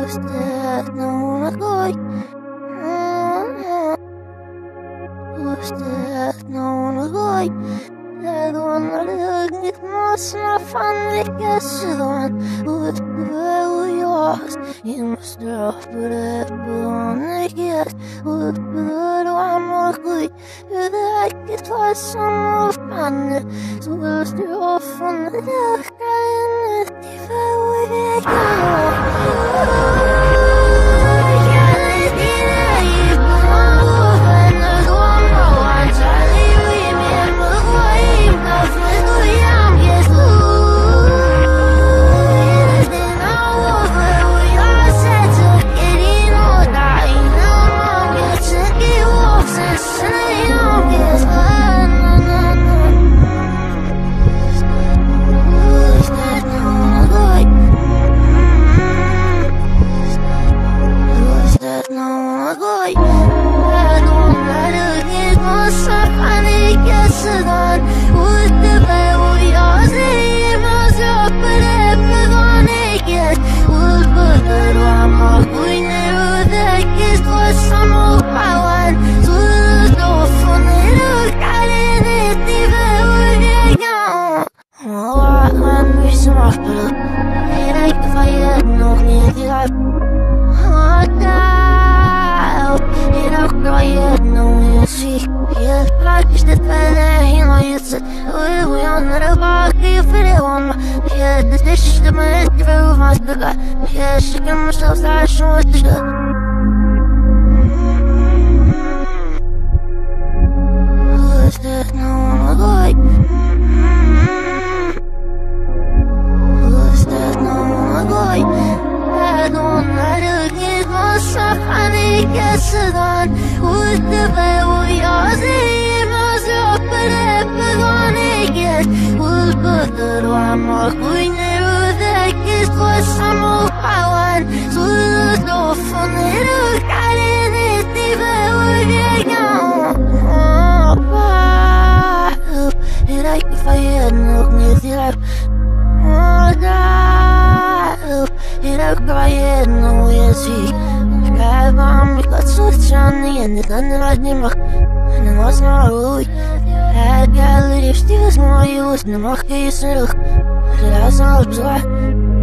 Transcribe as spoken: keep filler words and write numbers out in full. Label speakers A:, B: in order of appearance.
A: Устать на ногой. Устать на ногой. Ledon rögnyt massna fan vilka sidan utböjas Inströpare på nyhet utbör och amarskoj Huvudäcket var som uppfann Så måste jag från läkaren till förvägar Я шагом шел старшего тяжело Устать на ногой Устать на ногой Одну нарыгнет масса паники седан Утопай уязы Mazopere pegoniget Ulputuru amakuine Udekist wasamu pawan Sulus lofunero Kalinit ibe uvegan Opa Irak fayed nuk nithirap Oda Irak fayed nuk yasik Kaivam ikat suchani Enitan radnimak Невозможно улыть От галереи, что возможно, не мог я и сырых Разом обзор